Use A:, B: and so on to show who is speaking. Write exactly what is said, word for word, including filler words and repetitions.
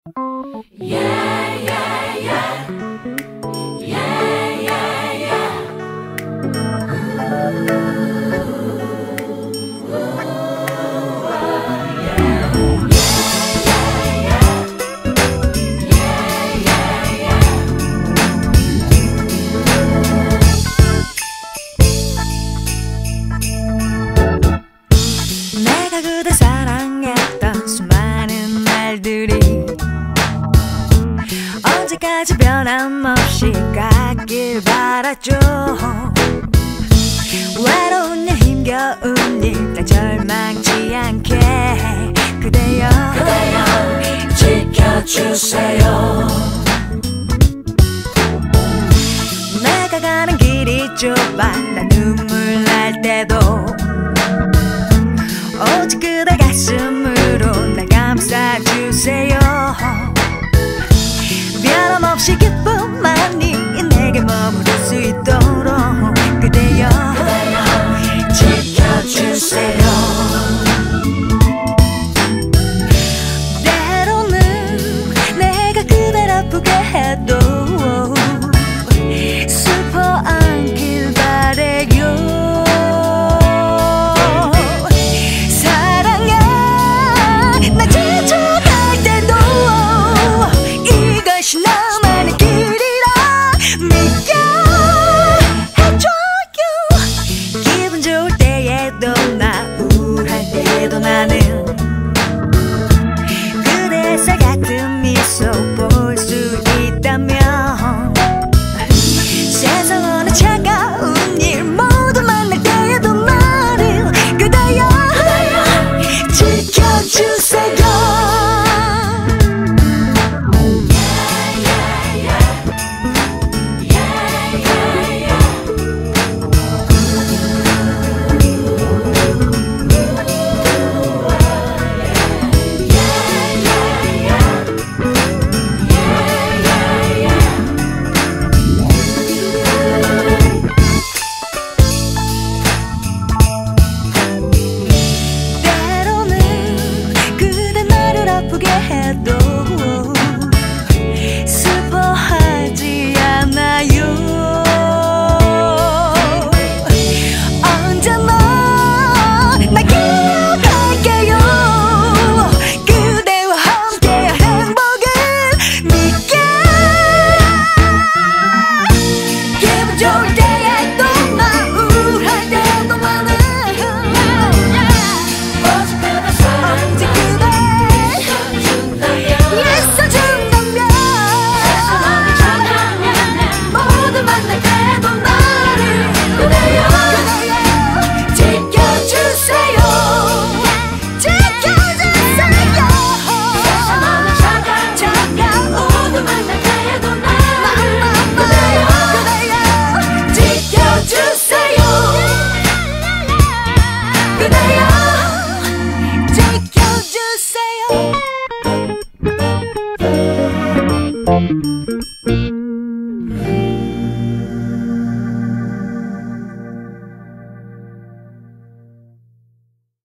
A: Yeah, yeah, yeah. Yeah, yeah, yeah. Ooh, ooh, oh, yeah. Yeah, yeah, yeah. Yeah, yeah, yeah.
B: 내가 그대 사랑했던 수많은 날들이 언제까지 변함없이 가길 바랐죠. 외로운 일 힘겨운 일 다 절망치 않게 그대여
A: 그대여 지켜주세요.
B: 내가 가는 길이 좁아 나 눈물 날 때도 오직 그대 가슴으로 날 감싸주세요. 변함없이 기쁨만이 내게 머무를 수 있도록 그대여
A: 지켜주세요.
B: 때로는 내가 그댈 아프게 해도 슬퍼 않길 바래요. 사랑해 나 지쳐갈 때도 이것이 나만의 길이라 믿게 해줘요. 기분 좋을 때에도 나 우울할 때도 나는 그대 살 같은